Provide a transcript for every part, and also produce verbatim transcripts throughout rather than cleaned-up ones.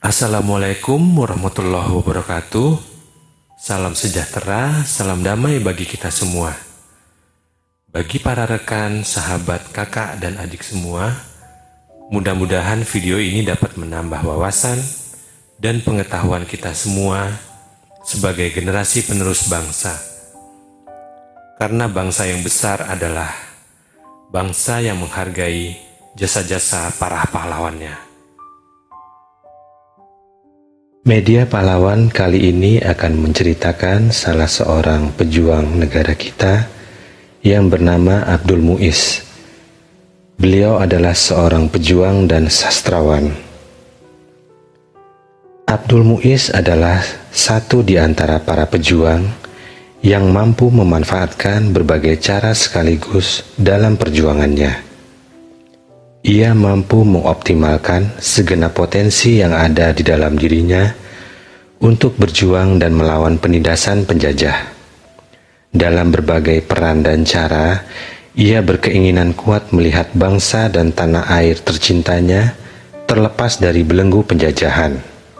Assalamualaikum warahmatullahi wabarakatuh. Salam sejahtera, salam damai bagi kita semua. Bagi para rekan, sahabat, kakak, dan adik semua, mudah-mudahan video ini dapat menambah wawasan dan pengetahuan kita semua sebagai generasi penerus bangsa. Karena bangsa yang besar adalah bangsa yang menghargai jasa-jasa para pahlawannya. Media Pahlawan kali ini akan menceritakan salah seorang pejuang negara kita yang bernama Abdul Muiz. Beliau adalah seorang pejuang dan sastrawan. Abdul Muiz adalah satu di antara para pejuang yang mampu memanfaatkan berbagai cara sekaligus dalam perjuangannya. Ia mampu mengoptimalkan segenap potensi yang ada di dalam dirinya untuk berjuang dan melawan penindasan penjajah. Dalam berbagai peran dan cara, ia berkeinginan kuat melihat bangsa dan tanah air tercintanya terlepas dari belenggu penjajahan.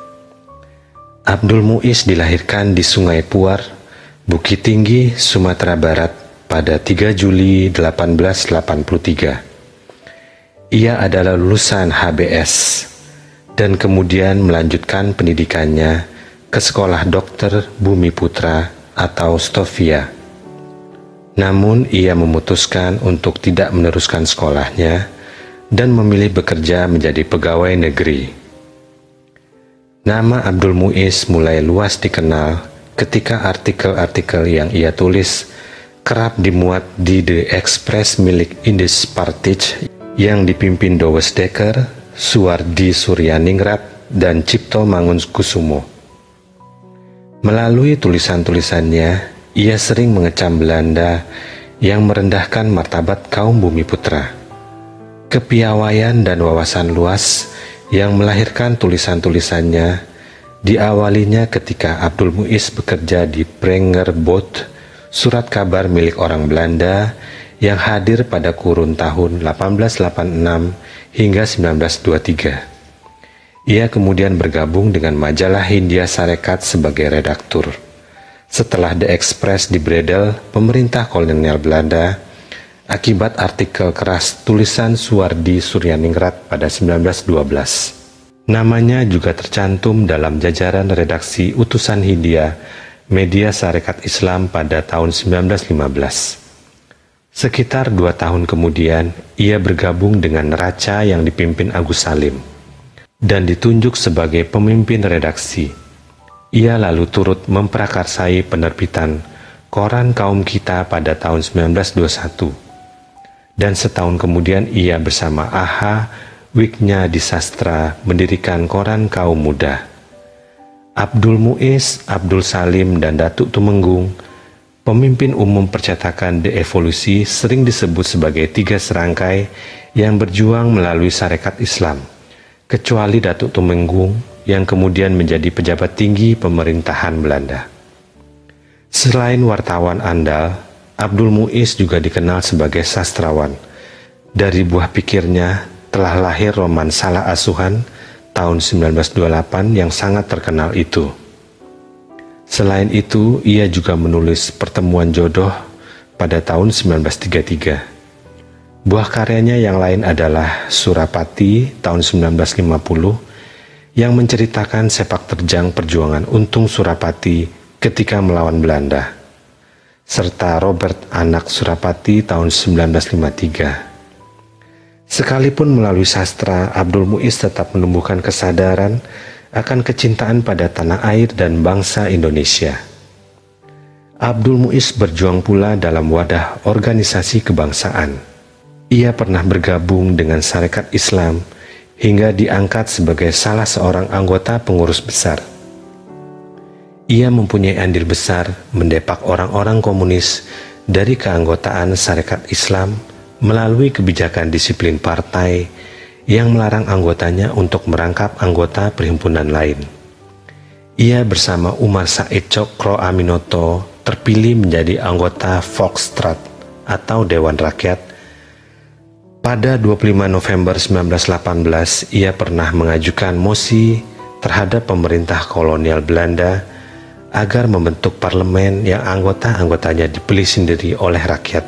Abdul Muiz dilahirkan di Sungai Puar, Bukit Tinggi, Sumatera Barat pada tiga Juli seribu delapan ratus delapan puluh tiga. Ia adalah lulusan H B S dan kemudian melanjutkan pendidikannya ke Sekolah Dokter Bumi Putra atau Stovia. Namun ia memutuskan untuk tidak meneruskan sekolahnya dan memilih bekerja menjadi pegawai negeri. Nama Abdul Muiz mulai luas dikenal ketika artikel-artikel yang ia tulis kerap dimuat di The Express milik Indus Partij yang dipimpin Douwes Dekker, Suwardi Suryaningrat, dan Cipto Mangunkusumo. Melalui tulisan-tulisannya, ia sering mengecam Belanda yang merendahkan martabat kaum bumi putra. Kepiawaian dan wawasan luas yang melahirkan tulisan-tulisannya diawalinya ketika Abdul Muiz bekerja di Brengerbond, surat kabar milik orang Belanda yang hadir pada kurun tahun delapan belas delapan puluh enam hingga sembilan belas dua puluh tiga. Ia kemudian bergabung dengan majalah Hindia Sarekat sebagai redaktur. Setelah The Express dibredel pemerintah kolonial Belanda akibat artikel keras tulisan Suwardi Suryaningrat pada sembilan belas dua belas. Namanya juga tercantum dalam jajaran redaksi utusan Hindia Media Sarekat Islam pada tahun sembilan belas lima belas. Sekitar dua tahun kemudian, ia bergabung dengan neraca yang dipimpin Agus Salim dan ditunjuk sebagai pemimpin redaksi. Ia lalu turut memprakarsai penerbitan Koran Kaum Kita pada tahun sembilan belas dua puluh satu. Dan setahun kemudian ia bersama Aha Wignya di Sastra mendirikan Koran Kaum Muda. Abdul Muiz, Abdul Salim, dan Datuk Tumenggung, pemimpin umum percetakan The Evolusi, sering disebut sebagai tiga serangkai yang berjuang melalui Sarekat Islam, kecuali Datuk Tumenggung yang kemudian menjadi pejabat tinggi pemerintahan Belanda. Selain wartawan andal, Abdul Muiz juga dikenal sebagai sastrawan. Dari buah pikirnya telah lahir roman Salah Asuhan tahun sembilan belas dua puluh delapan yang sangat terkenal itu. Selain itu, ia juga menulis Pertemuan Jodoh pada tahun sembilan belas tiga puluh tiga. Buah karyanya yang lain adalah Surapati tahun sembilan belas lima puluh yang menceritakan sepak terjang perjuangan Untung Surapati ketika melawan Belanda, serta Robert Anak Surapati tahun sembilan belas lima puluh tiga. Sekalipun melalui sastra, Abdul Muiz tetap menumbuhkan kesadaran akan kecintaan pada tanah air dan bangsa Indonesia. Abdul Muiz berjuang pula dalam wadah organisasi kebangsaan. Ia pernah bergabung dengan Sarekat Islam hingga diangkat sebagai salah seorang anggota pengurus besar. Ia mempunyai andil besar mendepak orang-orang komunis dari keanggotaan Sarekat Islam melalui kebijakan disiplin partai yang melarang anggotanya untuk merangkap anggota perhimpunan lain. Ia bersama Umar Said Cokro Aminoto terpilih menjadi anggota Volksraad atau Dewan Rakyat. Pada dua puluh lima November seribu sembilan ratus delapan belas, ia pernah mengajukan mosi terhadap pemerintah kolonial Belanda agar membentuk parlemen yang anggota-anggotanya dipilih sendiri oleh rakyat.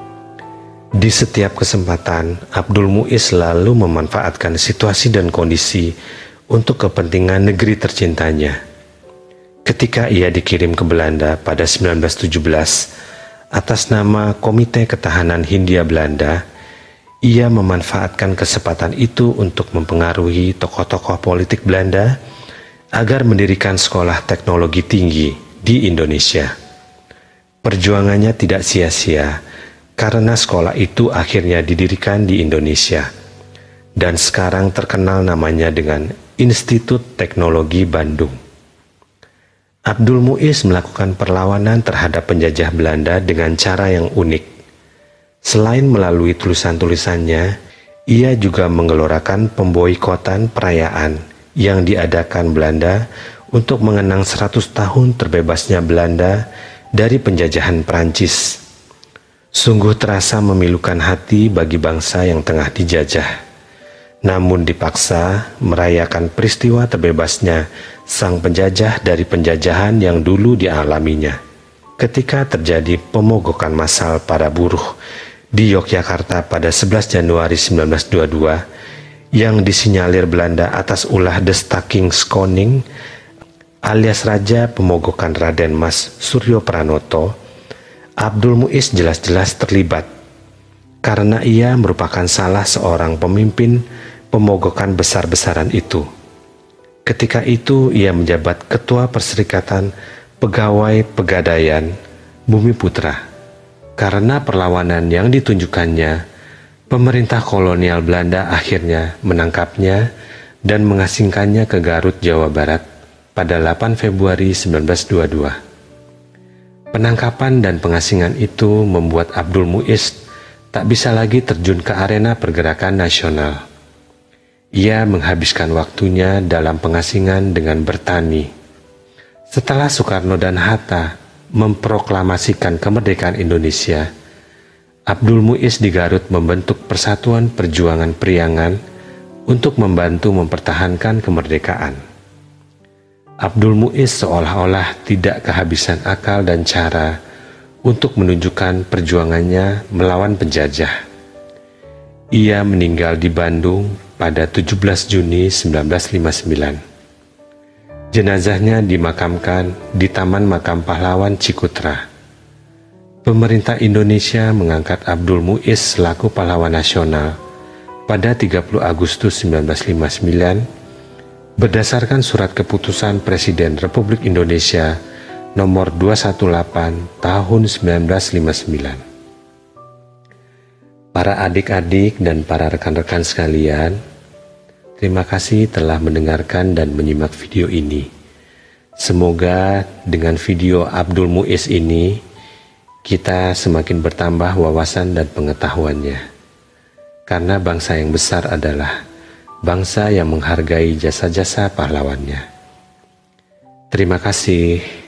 Di setiap kesempatan, Abdul Muiz selalu memanfaatkan situasi dan kondisi untuk kepentingan negeri tercintanya. Ketika ia dikirim ke Belanda pada sembilan belas tujuh belas atas nama Komite Ketahanan Hindia Belanda, ia memanfaatkan kesempatan itu untuk mempengaruhi tokoh-tokoh politik Belanda agar mendirikan sekolah teknologi tinggi di Indonesia. Perjuangannya tidak sia-sia karena sekolah itu akhirnya didirikan di Indonesia dan sekarang terkenal namanya dengan Institut Teknologi Bandung. Abdul Muiz melakukan perlawanan terhadap penjajah Belanda dengan cara yang unik. Selain melalui tulisan-tulisannya, ia juga menggelorakan pemboikotan perayaan yang diadakan Belanda untuk mengenang seratus tahun terbebasnya Belanda dari penjajahan Prancis. Sungguh terasa memilukan hati bagi bangsa yang tengah dijajah, namun dipaksa merayakan peristiwa terbebasnya sang penjajah dari penjajahan yang dulu dialaminya. Ketika terjadi pemogokan massal para buruh di Yogyakarta pada sebelas Januari sembilan belas dua puluh dua yang disinyalir Belanda atas ulah Destaking-Skoning alias Raja Pemogokan Raden Mas Suryo Pranoto, Abdul Muiz jelas-jelas terlibat karena ia merupakan salah seorang pemimpin pemogokan besar-besaran itu. Ketika itu ia menjabat Ketua Perserikatan Pegawai Pegadaian Bumiputra. Karena perlawanan yang ditunjukkannya, pemerintah kolonial Belanda akhirnya menangkapnya dan mengasingkannya ke Garut, Jawa Barat pada delapan Februari sembilan belas dua puluh dua. Penangkapan dan pengasingan itu membuat Abdul Muiz tak bisa lagi terjun ke arena pergerakan nasional. Ia menghabiskan waktunya dalam pengasingan dengan bertani. Setelah Soekarno dan Hatta memproklamasikan kemerdekaan Indonesia, Abdul Muiz di Garut membentuk Persatuan Perjuangan Priangan untuk membantu mempertahankan kemerdekaan. Abdul Muiz seolah-olah tidak kehabisan akal dan cara untuk menunjukkan perjuangannya melawan penjajah. Ia meninggal di Bandung pada tujuh belas Juni sembilan belas lima puluh sembilan. Jenazahnya dimakamkan di Taman Makam Pahlawan Cikutra. Pemerintah Indonesia mengangkat Abdul Muiz selaku pahlawan nasional pada tiga puluh Agustus sembilan belas lima puluh sembilan berdasarkan surat keputusan Presiden Republik Indonesia nomor dua ratus delapan belas tahun sembilan belas lima puluh sembilan. Para adik-adik dan para rekan-rekan sekalian, terima kasih telah mendengarkan dan menyimak video ini. Semoga dengan video Abdul Muiz ini, kita semakin bertambah wawasan dan pengetahuannya. Karena bangsa yang besar adalah bangsa yang menghargai jasa-jasa pahlawannya. Terima kasih.